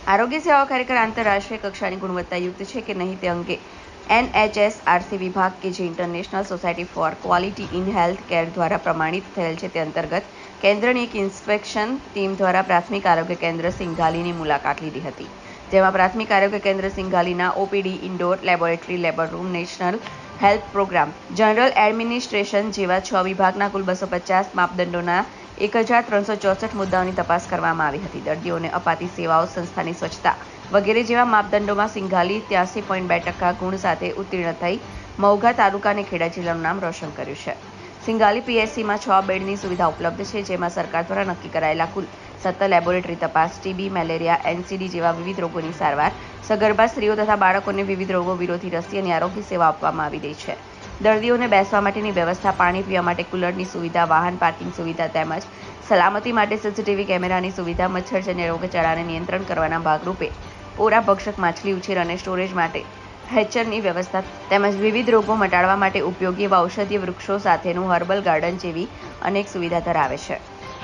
આરોગ્ય સેવાઓ ખરેખર આંતરરાષ્ટ્રીય કક્ષાની ગુણવત્તાયુક્ત છે કે નહીં તે અંગે NHSRC વિભાગ કે જે international society for quality in health care દ્વારા પ્રમાણિત થયેલ છે તે અંતર્ગત કેન્દ્રની એક ઇન્સ્પેક્શન ટીમ દ્વારા પ્રાથમિક આરોગ્ય કેન્દ્ર સિંઘાલીની મુલાકાત લીધી હતી, જેમાં પ્રાથમિક આરોગ્ય કેન્દ્ર સિંઘાલીના OPD, indoor laboratory, labour room, national health programme, general administration જેવા 6 વિભાગના કુલ 250 માપદંડોના 1364 મુદ્દાઓની તપાસ કરવામાં આવી હતી। દર્દીઓને અપાતી સેવાઓ, સંસ્થાની સ્વચ્છતા વગેરે જેવા માપદંડોમાં સિંઘાલી 83.2% ગુણ સાથે ઉત્તીર્ણ થઈ મૌઘા તાલુકા અને ખેડા જિલ્લાનું નામ રોશન કર્યું છે। સિંઘાલી PSCમાં 6 બેડની સુવિધા ઉપલબ્ધ છે, જેમાં સરકાર દ્વારા નક્કી કરાયેલા કુલ 17 લેબોરેટરી તપાસ, TB, મેલેરિયા, NCD જેવા વિવિધ રોગોની સારવાર, સગર્ભા સ્ત્રીઓ તથા બાળકોને વિવિધ રોગો વિરોધી રસી અને આરોગ્ય સેવા આપવામાં આવી રહી છે। દર્દીઓને બેસવા માટેની વ્યવસ્થા, પાણી પીવા માટે કુલરની સુવિધા, વાહન પાર્કિંગ સુવિધા તેમજ સલામતી માટે CCTV કેમેરાની સુવિધા, મચ્છરજન્ય રોગચાળાને નિયંત્રણ કરવાના ભાગરૂપે ઓરા ભક્ષક માછલી ઉછેર અને સ્ટોરેજ માટે હેચરની વ્યવસ્થા તેમજ વિવિધ રોગો મટાડવા માટે ઉપયોગી એવા ઔષધીય વૃક્ષો સાથેનું હર્બલ ગાર્ડન જેવી અનેક સુવિધા ધરાવે છે।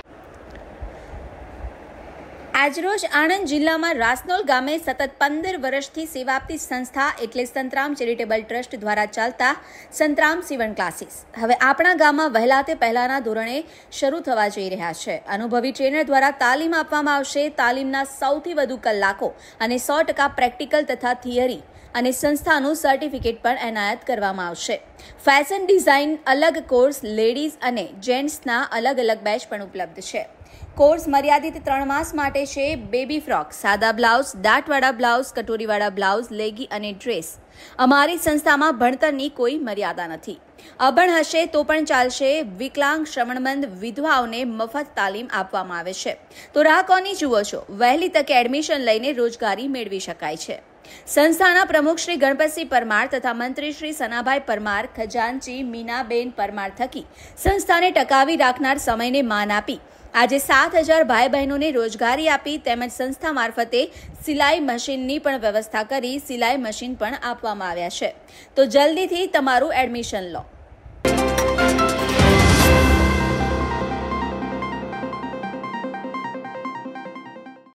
આજરોજ આણંદ જિલ્લામાં રાસનોલ ગામે સતત 15 વર્ષથી સેવા આપતી સંસ્થા એટલે સંતરામ ચેરિટેબલ ટ્રસ્ટ દ્વારા ચાલતા સંતરામ સીવણ ક્લાસીસ હવે આપણા ગામમાં વહેલા તે પહેલાના ધોરણે શરૂ થવા જઈ રહ્યા છે। અનુભવી ટ્રેનર દ્વારા તાલીમ આપવામાં આવશે। તાલીમના સૌથી વધુ કલાકો અને 100% પ્રેક્ટિકલ તથા થિયરી અને સંસ્થાનું સર્ટિફિકેટ પણ એનાયત કરવામાં આવશે। ફેશન ડિઝાઇન અલગ કોર્સ, લેડીઝ અને જેન્ટ્સના અલગ અલગ બેચ પણ ઉપલબ્ધ છે। કોર્સ મર્યાદિત 3 માસ માટે છે। બેબી ફ્રોક, સાદા બ્લાઉઝ, દાંતવાળા બ્લાઉઝ, કટોરીવાળા બ્લાઉઝ, લેગી અને ડ્રેસ। અમારી સંસ્થામાં ભણતરની કોઈ મર્યાદા નથી। અભણ હશે તો પણ ચાલશે। વિકલાંગ, શ્રવણમંદ, વિધવાઓને મફત તાલીમ આપવામાં આવે છે। તો રાહ કોની જુઓ છો? વહેલી તકે એડમિશન લઈને રોજગારી મેળવી શકાય છે। સંસ્થાના પ્રમુખ શ્રી ગણપતસિંહ પરમાર તથા મંત્રી શ્રી સનાભાઈ પરમાર, ખજાનચી મીનાબેન પરમાર થકી સંસ્થાને ટકાવી રાખનાર સમયને માન આપી આજે 7000 ભાઈ બહેનોને રોજગારી આપી તેમજ સંસ્થા મારફતે સિલાઈ મશીનની પણ વ્યવસ્થા કરી સિલાઈ મશીન પણ આપવામાં આવ્યા છે। તો જલ્દીથી તમારું એડમિશન લો।